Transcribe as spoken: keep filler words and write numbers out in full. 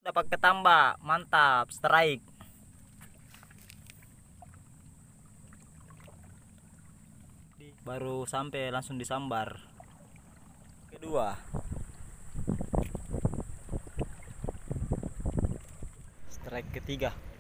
Dapat ketambak, mantap, strike. Baru sampai langsung disambar. Kedua. Strike ketiga.